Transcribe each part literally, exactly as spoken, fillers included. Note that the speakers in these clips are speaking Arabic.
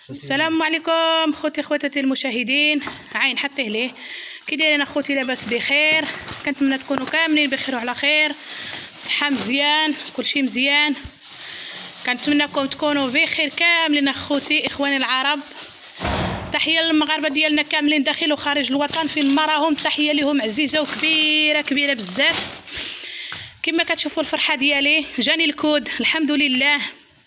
السلام عليكم خوتي خواتاتي المشاهدين. عين حتى ليه كي دايرين اخوتي؟ لاباس بخير؟ كنتمنى تكونوا كاملين بخير وعلى خير، صحه مزيان، كلشي مزيان. كنتمنىكم تكونوا بخير كاملين اخوتي اخواني العرب. تحيه للمغاربه ديالنا كاملين داخل وخارج الوطن فين ما راهم، تحيه لهم عزيزه وكبيره كبيره بزاف. كما كتشوفوا الفرحه ديالي جاني الكود الحمد لله،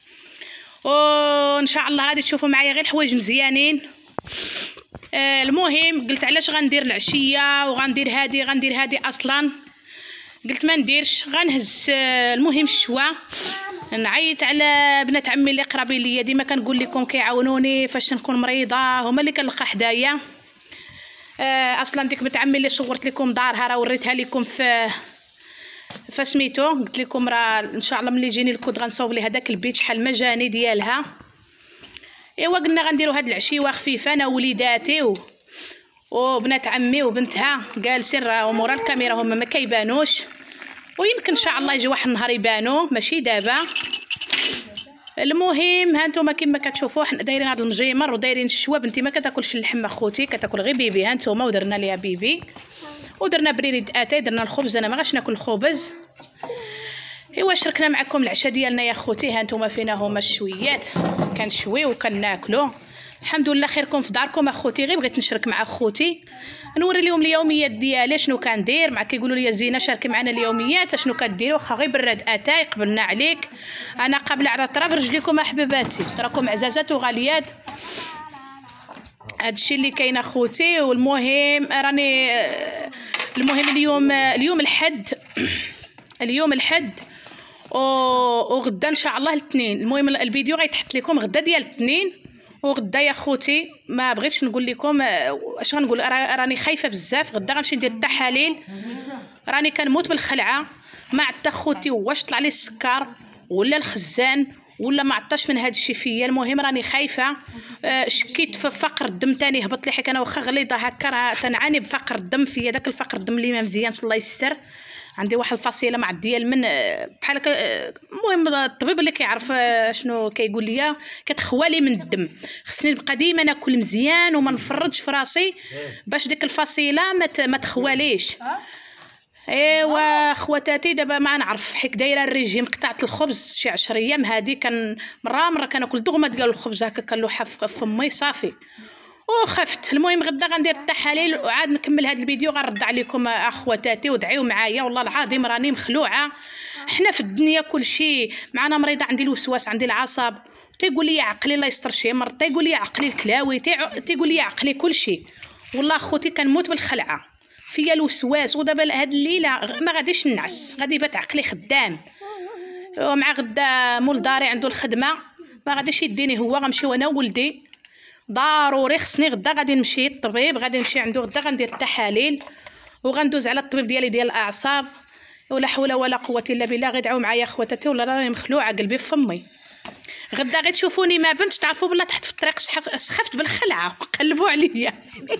وان شاء الله غادي تشوفوا معايا غير حوايج مزيانين. آه المهم قلت علاش غندير العشيه وغندير هادي غندير هادي اصلا قلت ما نديرش، غنهز آه المهم الشوا. نعيط على بنات عمي اللي قرابين ليا، ديما كنقول لكم كيعاونوني فاش نكون مريضه، هما اللي كنلقى حدايا. آه اصلا ديك بنت عمي اللي صورت لكم دارها راه وريتها لكم في فسميتو، قلت لكم راه ان شاء الله ملي يجيني الكود غنصاوب لي هذاك البيت شحال مجاني ديالها. ايوا قلنا غنديروا هاد العشيوه خفيفه انا ووليداتي و... وبنات عمي وبنتها جالسين راه مورا الكاميرا هما ما كيبانوش، ويمكن ان شاء الله يجي واحد النهار يبانوا ماشي دابا. المهم ها نتوما كما كتشوفوا حنا دايرين هاد المجيمر ودايرين الشوا. بنتي ما كتاكلش اللحم اخوتي، كتاكل غير بيبي. ها نتوما ودرنا ليها بيبي ودرنا بريريد اتاي، درنا الخبز. انا ما غاش ناكل الخبز. ايوا شاركنا معكم العشاء ديالنا يا اخوتي. ها نتوما فينا هما الشويات كنشويو وكناكلو. الحمد لله خيركم في داركم اخوتي. غير بغيت نشارك مع اخوتي نوري لهم اليوميات ديالي شنو كندير. مع كيقولوا لي زينه شاركي معنا اليوميات شنو كديروا. واخا غير براد اتاي قبلنا عليك، انا قابله على طرف رجليكم احباباتي، راكم عزازات وغاليات. هادشي اللي كاين اخوتي. والمهم راني المهم اليوم اليوم الحد اليوم الحد وغدا ان شاء الله الاثنين. المهم الفيديو غيتحط لكم غدا ديال الاثنين وغدا يا خوتي. ما بغيتش نقول لكم اش غنقول، راني خايفه بزاف. غدا غنمشي ندير التحاليل، راني كنموت بالخلعه. ما عرفت خوتي واش طلع لي السكر ولا الخزان ولا ما عطاش من هاد الشيء فيا. المهم راني خايفه. أه شكيت في فقر الدم تاني هبط لي، حيت انا واخا غليظه هكا راه تنعاني بفقر الدم فيا. داك الفقر الدم اللي ما مزيانش الله يستر. عندي واحد الفصيله مع ديال من بحال هكا. المهم الطبيب اللي كيعرف شنو كيقول لي كتخوالي من الدم. خصني نبقى ديما ناكل مزيان وما نفرطش في راسي باش ديك الفصيله ما ما تخواليش. ايوا خواتاتي دابا ما نعرف حيت دايره الريجيم. قطعت الخبز شي عشر ايام هادي، كان مره مره كناكل دغمه ديال الخبز هكا كنلوحها في فمي صافي وخفت. المهم غدا غندير التحاليل وعاد نكمل هذا الفيديو غنرد عليكم اخواتاتي. ودعيو معايا والله العظيم راني مخلوعه. حنا في الدنيا كل شيء معنا. مريضه عندي الوسواس عندي العصب، تيقول لي عقلي الله يستر شي مرض، تيقول لي عقلي الكلاوي، تيقول لي عقلي كل شيء. والله اخوتي كنموت بالخلعه فيا الوسواس. ودابا هاد الليله ما غاديش نعس، غادي يبات عقلي خدام. ومع غدا مول داري عنده الخدمه ما غاديش يديني هو، غنمشيو انا وولدي ضروري. خصني غدا غادي نمشي للطبيب، غادي نمشي عنده غدا غندير التحاليل وغندوز على الطبيب ديالي ديال الاعصاب. ولا حول ولا قوه الا بالله. غير دعوا معايا خواتاتي ولا راني مخلوعه قلبي في فمي. غدا غير تشوفوني ما بنتش تعرفوا بلا تحت في الطريق سخفت بالخلعه قلبوا عليا.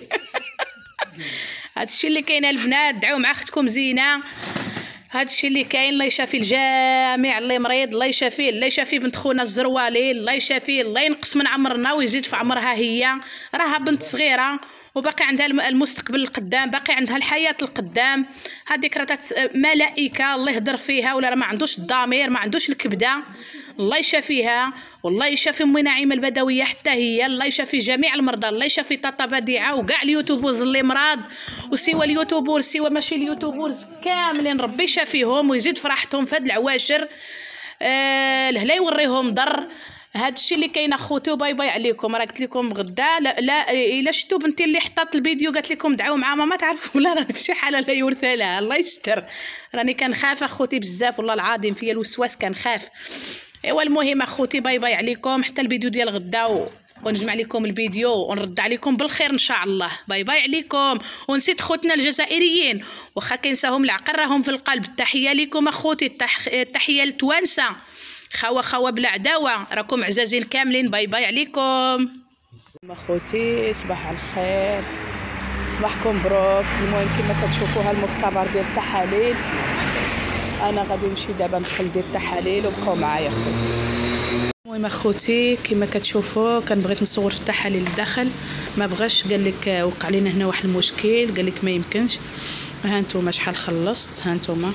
هادشي اللي كاين البنات. دعوا مع اختكم زينه. هادشي اللي كاين. الله يشافي الجميع اللي مريض، الله يشافيه، الله يشافي بنت خونا الزروالي، الله يشافيه، الله ينقص من عمرنا ويزيد في عمرها. هي راها بنت صغيره وباقي عندها المستقبل القدام، باقي عندها الحياه القدام. هذيك راه ملائكه الله يهضر فيها، ولا ما عندوش الضمير ما عندوش الكبده. الله يشافيها والله يشافي امي نعيمه البدويه حتى هي. الله يشافي جميع المرضى، الله يشافي طاطا بديعه وكاع اليوتيوبرز اللي مرض وسوى اليوتيوبرز سوى ماشي اليوتيوبرز كاملين. ربي يشافيهم ويزيد فرحتهم في هاد العواشر. آه لا يوريهم ضر. هاد الشيء اللي كاين اخوتي. وباي باي عليكم. راه قلت لكم غدا لا, لا الا شفتوا بنتي اللي حطات الفيديو قالت لكم دعوا مع ماما تعرفوا ولا راني في شي حاله لا يورثى لها. الله يستر. راني كنخاف اخوتي بزاف والله العظيم فيا الوسواس كنخاف. ايوا المهم اخوتي باي باي عليكم حتى الفيديو ديال غدا و... ونجمع لكم الفيديو ونرد عليكم بالخير ان شاء الله. باي باي عليكم. ونسيت خوتنا الجزائريين واخا كينساهم العقل راهم في القلب. التحيه لكم اخوتي، التحيه للتوانسه. خوا خوا بلا عداوه، راكم عزازين كاملين. باي باي عليكم اخوتي. صباح الخير، صباحكم مبروك. المهم كما كتشوفوا ها المختبر ديال التحاليل. انا غادي نمشي دابا ندخل ندير التحاليل وبقاو معايا خوتي. المهم اخوتي كما كتشوفوا كان بغيت نصور في التحاليل للداخل ما بغاش، قال لك وقع لنا هنا واحد المشكل، قال لك ما يمكنش. ها نتوما شحال خلصت، ها نتوما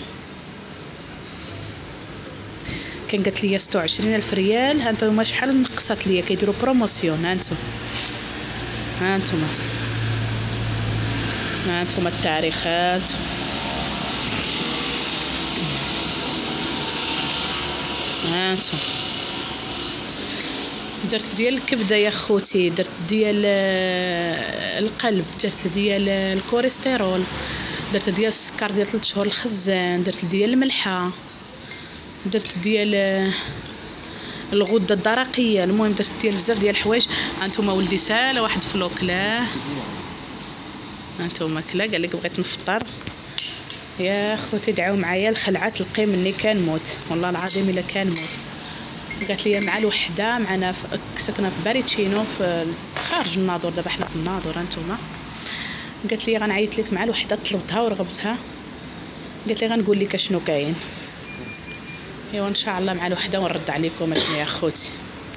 كان قالت لي ستة وعشرين الف ريال، ها نتوما شحال نقصات ليا، كيديروا بروموسيون. ها نتوما ها نتوما ها نتوما التاريخات، ها نتوما درت ديال الكبده يا خوتي، درت ديال القلب، درت ديال الكوليسترول، درت ديال السكر ديال ثلاث شهور الخزان، درت ديال الملحه، درت ديال الغده الدرقيه. المهم درت ديال بزاف ديال الحوايج. هانتوما ولدي سال واحد فلو كلاه، هانتوما كلا قال لك بغيت نفطر. يا خوتي دعاو معايا الخلعه تلقي مني كنموت والله العظيم الا كنموت. قالت لي مع الوحده معنا ساكنه في باريتشينو في خارج الناظور، دابا حنا في الناظور. هانتوما قالت لي غنعيط لك مع الوحده، طلبتها ورغبتها، قالت لي غنقول لك شنو كاين. ايوا ان شاء الله مع الوحده ونرد عليكم شنو يا خوتي.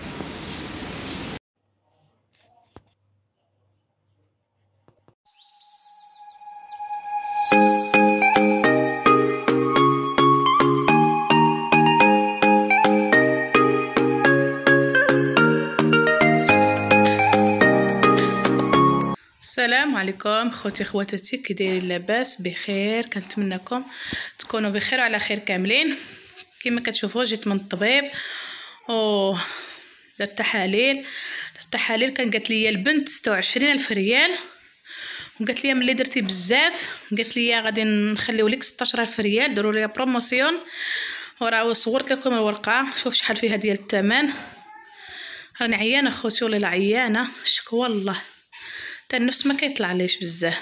السلام عليكم خوتي خواتاتي، كي دايرين؟ لاباس بخير؟ كنتمنىكم تكونوا بخير وعلى خير كاملين. كما كتشوفوا جيت من الطبيب او درت تحاليل درت تحاليل كان قالت لي البنت ستة وعشرين الف ريال، وقالت لي ملي درتي بزاف قالت لي غادي نخليو لك ستة عشر الف ريال، داروا لي بروموسيون. وراه صورت لكم الورقه، شوف شحال فيها ديال الثمن. راني عيانه خوتي والله عيانه، شكوى الله حتى النفس ما كيطلع ليش بزاف.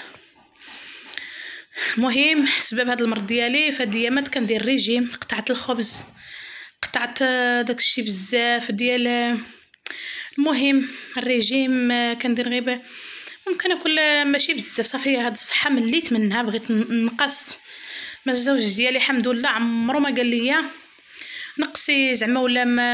المهم سبب هذا المرض ديالي في هاد الايامات كندير ريجيم، قطعت الخبز، قطعت داكشي بزاف ديال. المهم الريجيم كندير غير ممكن ناكل ماشي بزاف، صافي هاد الصحه مليت منها، بغيت نقص. ما الزوج ديالي الحمد لله عمرو ما قال لي نقصي زعما ولا ما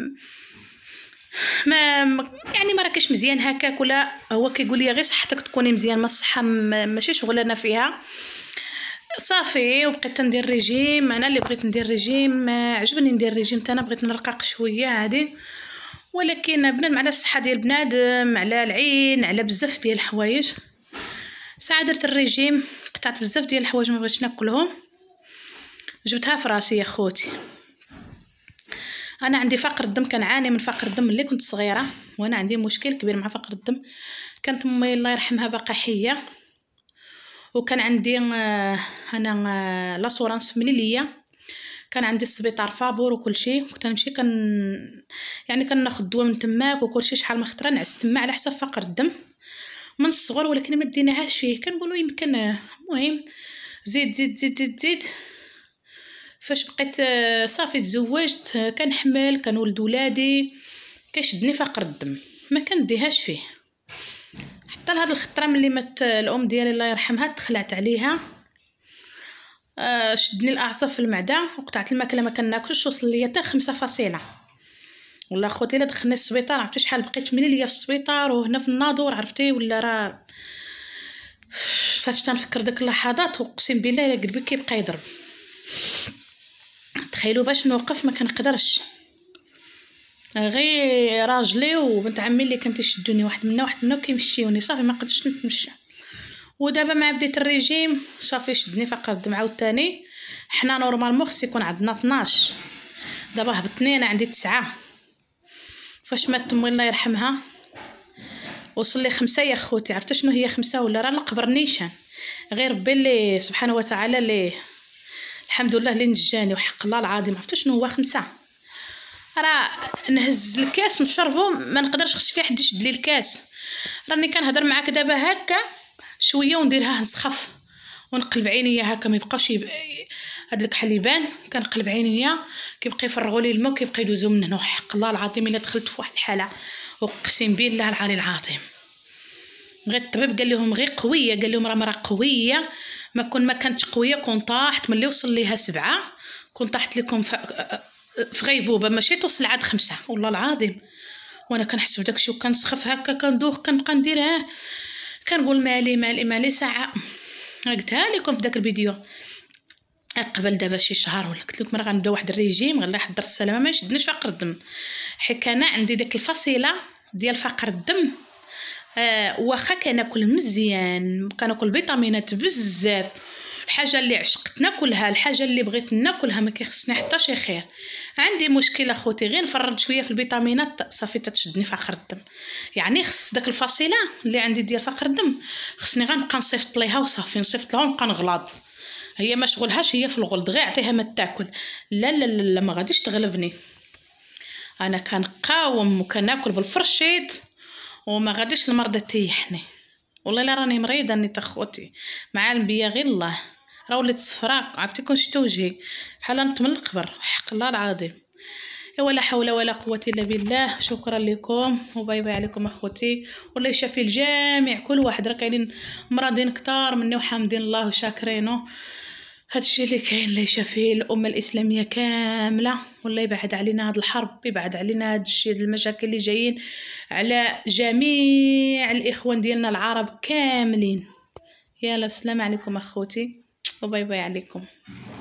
ما يعني ما راكش مزيان هكاك، ولا هو كيقول لي غير صحتك تكوني مزيان، ما الصحه ماشي شغلانه فيها. صافي وبقيت ندير ريجيم، انا اللي بغيت ندير ريجيم، عجبني ندير ريجيم، انا بغيت نرقق شويه عادي، ولكن بنادم على الصحه ديال بنادم، على العين، على بزاف ديال الحوايج. ساعه درت الريجيم قطعت بزاف ديال الحوايج ما بغيتش ناكلهم، جبتها في راسي يا خوتي. انا عندي فقر الدم، كنعاني من فقر الدم ملي كنت صغيره، وانا عندي مشكل كبير مع فقر الدم. كانت امي الله يرحمها باقا حيه، وكان عندي انا لاسورانس فاميليه، كان عندي السبيطار فابور وكل شيء، كنت نمشي كان يعني كناخذ دواء من تماك وكل شيء. شحال من خطره نعست تما على حساب فقر الدم من الصغر، ولكن ما ديناهاش فيه، كنقولوا يمكن. المهم زيد زيد زيد زيد, زيد. فاش بقيت صافي تزوجت كنحمل كنولد ولادي كيشدني فقر الدم، ما كنديهاش فيه. حتى لهاد الخطره ملي مات الام ديالي الله يرحمها تخلعت عليها، آه شدني الاعصاب في المعده وقطعت الماكله ما كناكلش، وصل ليا حتى خمسة فاصله. والله خوتي الا دخلني السبيطار عرفتي شحال بقيت ملي ليا في السبيطار وهنا في الناظور عرفتي، ولا راه فاش تنفكر داك اللحظات اقسم بالله الا قلبي كيبقى يضرب. تخيلوا باش نوقف ما كنقدرش، غير راجلي وبنت عمي اللي كانت يشدوني، واحد منا واحد منا كيمشيوني، صافي ما قدرتش نتمشى. ودابا مع بديت الريجيم صافي شدني فقر الدم عاوتاني. حنا نورمالمون خص يكون عندنا اثناش، دابا هبطني انا عندي تسعة. فاش مات امي الله يرحمها وصل لي خمسة يا خوتي. عرفتي شنو هي خمسة؟ ولا راه القبر نيشان، غير ربي اللي سبحانه وتعالى اللي الحمد لله اللي نجاني، وحق الله العظيم. عرفتي شنو هو خمسة؟ راه نهز الكاس نشربو ما نقدرش، خص فيه حد يشد لي الكاس. راني كنهضر معاك دابا هكا شويه ونديرها نسخف ونقلب عينيا هكا، ما يبقاش هاد الكحل يبان. كنقلب عينيا كيبقى يفرغوا لي الماء وكيبقى يدوزوا من هنا. وحق الله العظيم الا دخلت في واحد الحاله اقسم بالله العلي العظيم. غير الطبيب قال لهم غير قويه، قال لهم راه مرا قويه، ما كون ما كانتش قويه كون طاحت. ملي وصل ليها سبعة كون طاحت لكم ف... في غيبوبه ماشي توصل عاد خمسة والله العظيم. وانا كنحس بداكشي وكنسخف هكا كندوخ كنبقى نديرها كنقول مالي مالي مالي ساعه. قلتها لكم في داك الفيديو قبل دابا شي شهر ولا قلت لكم راه غنبدا واحد الريجيم غنلا حضر السلامه ما يشدنيش فقر الدم، حيت انا عندي ديك الفصيله ديال فقر الدم. آه واخا كناكل مزيان كناكل فيتامينات بزاف، الحاجه اللي عشقت ناكلها الحاجه اللي بغيت ناكلها ما كيخصني حتى شي خير. عندي مشكل اخوتي غير نفرط شويه في الفيتامينات صافي تتشدني فقر الدم. يعني خص داك الفصيله اللي عندي ديال فقر الدم خصني غنبقى نصيفط ليها وصافي نصيفط لها ونبقى نغلاض. هي ما شغلهاش هي في الغلط غير عطيها ما تاكل. لا لا لا, لا ما غاديش تغلبني. انا كنقاوم وكناكل بالفرشيط وما غاديش المرض تيحني. والله الا راني مريضه نيت اخوتي معالم بيا غير الله. راه وليت صفراء عرفتي كون شفت وجهي بحال نط من القبر حق الله العظيم. ولا حول ولا قوه الا بالله. شكرا لكم وباي باي عليكم اخوتي والله يشافي الجميع كل واحد. راه كاينين مرضين كتار مني وحامدين الله وشاكرينه. هادشي اللي كاين اللي يشافي الامه الاسلاميه كامله والله يبعد علينا هاد الحرب يبعد علينا هادشي المشاكل اللي جايين على جميع الاخوان ديالنا العرب كاملين. يلا السلام عليكم اخوتي وباي باي عليكم.